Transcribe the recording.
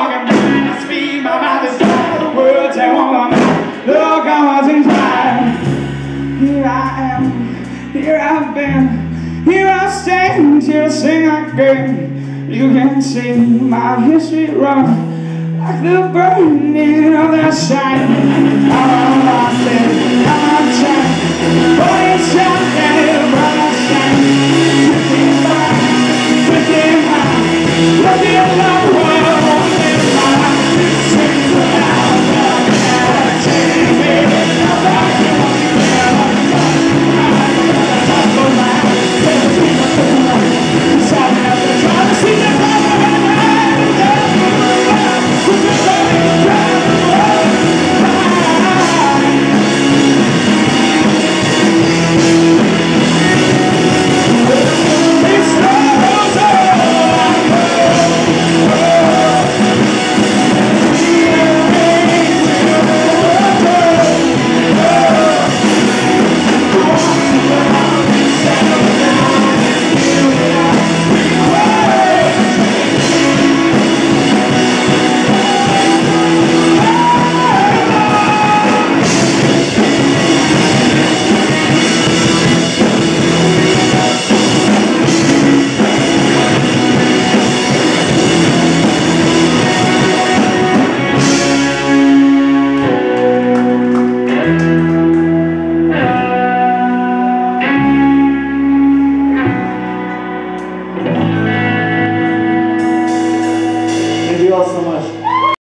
walking blind. I speak, my mouth is dry. The words I want my mouth. Look, I wasn't tired. Here I am, here I've been, here I stand, here I sing again. You can see my history run like the burning of the sun. I'm lost in, I'm trapped, but it's something.